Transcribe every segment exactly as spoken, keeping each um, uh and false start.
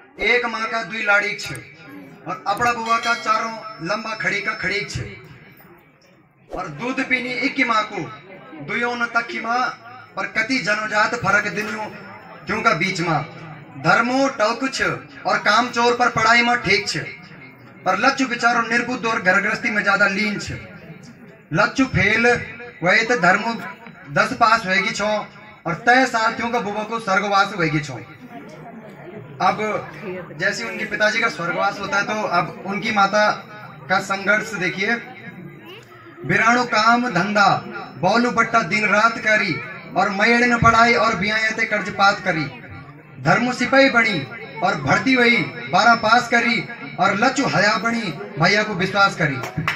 एक माँ का दुई लाड़ी छे और अपना बुआ का चारों लंबा खड़ी का खड़ी छे और दूध पीनी एक माँ को दुयों न तक की माँ पर कति जनोजात फर्क दिनियो क्यों का बीच माँ धर्मो टौक छ और काम चोर पर पढ़ाई में ठीक छे पर लच्चू बेचारो निर्बुद्ध और घर गृहस्थी में ज्यादा लीन छे। लच्चू फेल वही तो धर्मो दस पास होगी छो और तय साल त्यों का बुआ को स्वर्गवास होगी छो। अब जैसे उनके पिताजी का स्वर्गवास होता है तो अब उनकी माता का संघर्ष देखिए। बिराणु काम धंधा बोलू बट्टा दिन रात करी और मैड़ न पढ़ाई और बियाते कर्जपात करी। धर्म सिपाही बनी और भर्ती हुई बारह पास करी और लच्चू हया बनी भैया को विश्वास करी।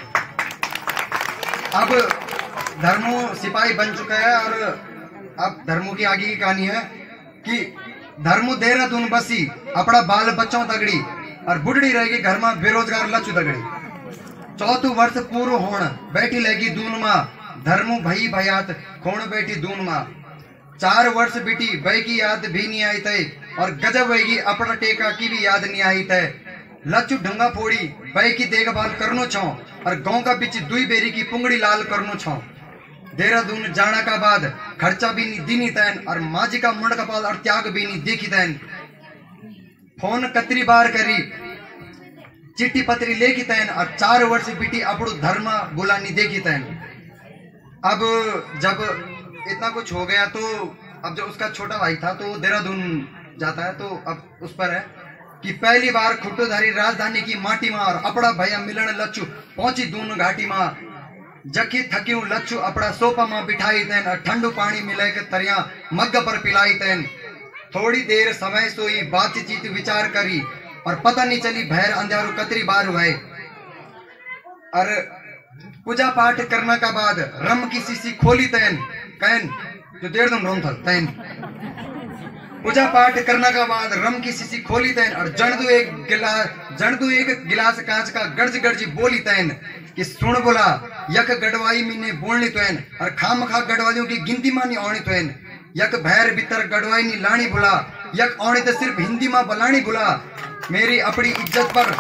अब धर्मो सिपाही बन चुका है और अब धर्मो की आगे की कहानी है कि धर्मो देहरादून बसी अपना बाल बच्चों तगड़ी और बुढ़ड़ी रहेगी घर में बेरोजगार लच्चू तगड़ी। चौथु वर्ष पूर्व होण बैठी लेगी दून माँ धर्मो भई भयात खोण बैठी दून माँ। चार वर्ष बीती बई की याद भी नहीं आई तय और गजब वेगी अपना टेका की भी याद नहीं आई तय। लच्चू ढंगा फोड़ी बई की देखभाल करनो छो और गांव का बिच दुई बेरी की पुंगड़ी लाल करनो छो। देहरादून जाना का बाद खर्चा भी नहीं दीनी तैन और माजी का मुंड का पाल और त्याग भी नहीं देखी तैन। फोन कतरी बार करी चिट्ठी पत्री लेकी तैन और चार वर्ष बीती अपड़ू धर्म बुला नहीं देखी तैन। अब जब इतना कुछ हो गया तो अब जो उसका छोटा भाई था तो देहरादून जाता है तो अब उस पर है कि पहली बार खुट्टोधारी राजधानी की माटी में और अपड़ा भैया मिलन लच्चू पहुंची दून घाटी में। जखी थक्यू लच्चू अपना सोफा में बिठाई तैन और ठंडू पानी मिला के तरिया मग्ग पर पिलाई तैन। थोड़ी देर समय सोई बातचीत विचार करी और पता नहीं चली भैर अंधारू कतरी बार हुए। और पूजा पाठ करने का बाद रम की शीशी खोली तैन कैन जो देर तुम रोम था तैन। पूजा पाठ करने का बाद रम की शीशी खोली तैन और जणदू एक गिलास जणदू एक गिलास कांच का गर्ज गर्जी बोली तैन कि सुन बोला यक गढ़वाई मीने बोलनी तैन और खाम खा गढ़वालियों की गिनती मानी औनी तैन। यक भैर भीतर गढ़वाई नी लानी बुला यक औनी तो सिर्फ हिंदी में बलानी बुला। मेरी अपनी इज्जत पर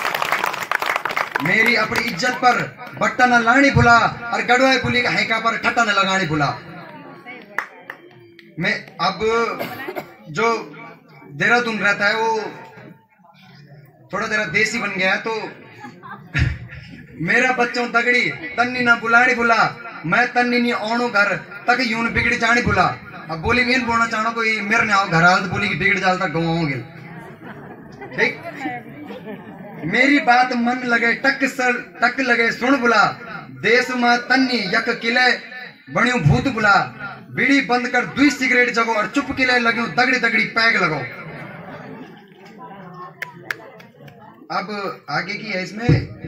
मेरी अपनी इज्जत पर बट्टा न लानी बुला और गढ़वाई बोली का हैका पर ठट्टा न लगानी बुला। मैं अब जो देहरादून रहता है वो थोड़ा देरा देसी बन गया है तो मेरा बच्चों तगड़ी तन्नी ना बुलानी बुला मैं तन्नी नहीं औणू घर तक यूं बिगड़ी जानी बुला। अब बोली इन बोलना चाहना कोई मेरे ने आओ घर हालत बोली की बिगड़ जाता गवाओगे ठीक। मेरी बात मन लगे टक सर टक लगे सुन बुला देश में तन्नी यक किले बणियों भूत बुला। बीड़ी बंद कर दुई सिगरेट जगो और चुप किले लगे दगड़ी दगड़ी पैग लगो। अब आगे की है इसमें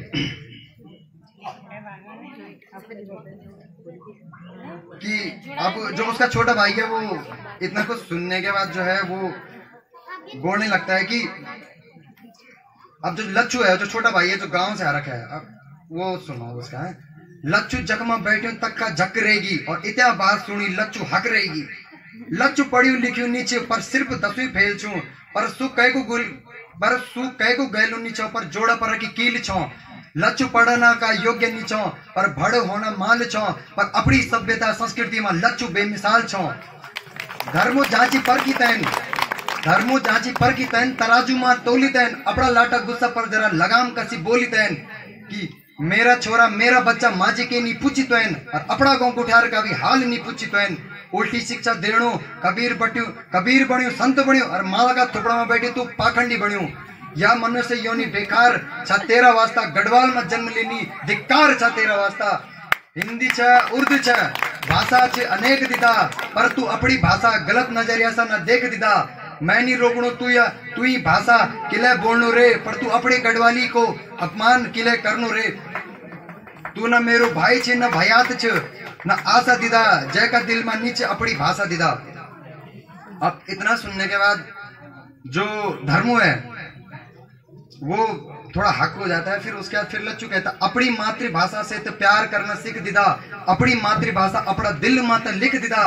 कि अब जो उसका छोटा भाई है वो इतना कुछ सुनने के बाद जो है वो बोलने लगता है कि अब जो लच्चू है जो छोटा भाई है जो गांव से आ रखा है अब वो सुनो उसका है। लच्चू जगमा बैठे तक का झक रहेगी और इतना बात सुनी लच्चू हक रहेगी। लच्चू पढ़ी लिखी नीचे पर सिर्फ दसवीं फेल छू पर सु कह को गुल पर सु कह को गैलू नीचो पर जोड़ा पर की कील छो। लच्चू पढ़ना का योग्य नीचो पर भड़ होना माल छो पर अपनी सभ्यता संस्कृति में लच्चू बेमिसाल छो। धर्मो जांची पर की तैन धर्मो जांची पर की तैन तराजू मां तोली तैन अपना लाटा गुस्सा पर जरा लगाम कसी बोली तैन कि मेरा छोरा मेरा बच्चा माजी के नहीं पूछी तैन और अपना गांव कुठार का भी हाल नहीं पूछी तैन। उल्टी शिक्षा देणो कबीर बट्यू कबीर बण्यो संत बण्यो और माला का थुपड़ा में बैठे तू पाखंडी बण्यो। या मनुष्य योनि बेकार छा तेरा वास्ता गढ़वाल में जन्म लेनी धिक्कार छा तेरा वास्ता। हिंदी छ उर्दू छ भाषा छ अनेक दिदा पर तू अपनी भाषा गलत नजरिया से न देख दिदा। मैं नहीं रोकणो तू या तू ही भाषा किले बोलनो रे पर तू अपनी गढ़वाली को अपमान किले करनो रे। तू न मेरो भाई छे न भयात छ न आशा दिदा जय का दिल में नीचे अपनी भाषा दिदा। अब इतना सुनने के बाद जो धर्मो है वो थोड़ा हक हो जाता है। फिर उसके बाद फिर लच्चू कहता अपनी मातृभाषा से तो प्यार करना सीख दिदा। अपनी मातृभाषा अपना दिल माता लिख दिदा।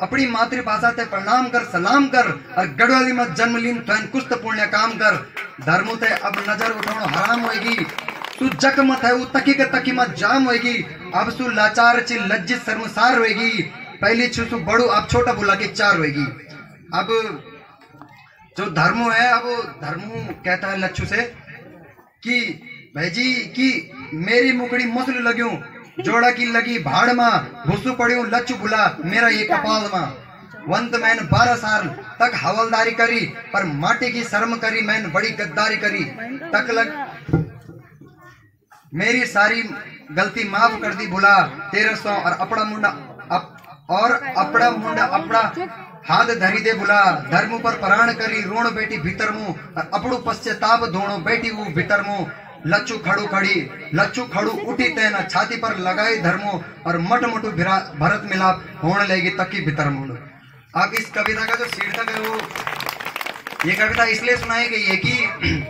अपनी मातृभाषा ते प्रणाम कर सलाम कर और गढ़वाली में जन्म लीन तो कुछ पुण्य काम कर। धर्मों ते अब नजर उठाना हराम होगी, तू जक मत है वो तकी के तकी मत जाम होगी। अब सु लाचार ची लज्जित शर्मसार होगी, पहली छु सु बड़ू अब छोटा बुला के चार होगी। अब जो धर्मो है, अब धर्मो कहता है लच्छू से कि भाई जी कि मेरी मुकड़ी मुसल लग्यूं, जोड़ा की लगी भाड़ मा, भूसू पड़ियों लच्छू बुला मेरा ये कपाल मा। वंत मैंन बारह साल तक हवलदारी करी, पर माटी की शर्म करी मैंने बड़ी गद्दारी करी। तक लग मेरी सारी गलती माफ कर दी भुला, तेरह सौ और अपना मुंडा अप, और अपना मुंडा अपना हाथ धरी दे बुला। धर्म पर प्राण करी रोण बेटी भीतर मुंह, और अपड़ू पश्चाताप धोणो बेटी वो भीतर मुंह। लच्छू खड़ू खड़ी लच्छू खड़ू उठी तेना, छाती पर लगाई धर्मो और मट मटू भरत मिलाप होने लगी तकी भीतर मुंड। अब इस कविता का जो शीर्षक है वो, ये कविता इसलिए सुनाई गई है कि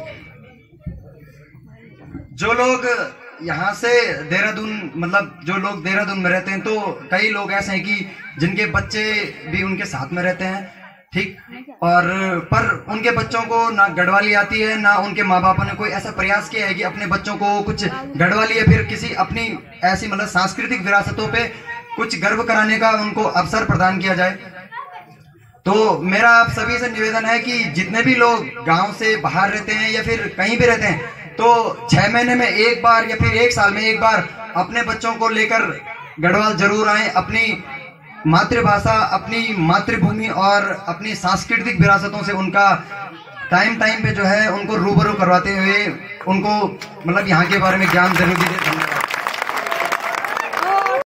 जो लोग यहाँ से देहरादून, मतलब जो लोग देहरादून में रहते हैं, तो कई लोग ऐसे हैं कि जिनके बच्चे भी उनके साथ में रहते हैं, ठीक, और पर उनके बच्चों को ना गढ़वाली आती है, ना उनके माँ बापों ने कोई ऐसा प्रयास किया है कि अपने बच्चों को कुछ गढ़वाली या फिर किसी अपनी ऐसी मतलब सांस्कृतिक विरासतों पे कुछ गर्व कराने का उनको अवसर प्रदान किया जाए। तो मेरा आप सभी से निवेदन है कि जितने भी लोग गांव से बाहर रहते हैं या फिर कहीं भी रहते हैं, तो छह महीने में एक बार या फिर एक साल में एक बार अपने बच्चों को लेकर गढ़वाल जरूर आए। अपनी मातृभाषा, अपनी मातृभूमि और अपनी सांस्कृतिक विरासतों से उनका टाइम टाइम पे जो है उनको रूबरू करवाते हुए उनको मतलब यहाँ के बारे में ज्ञान जरूर दीजिए।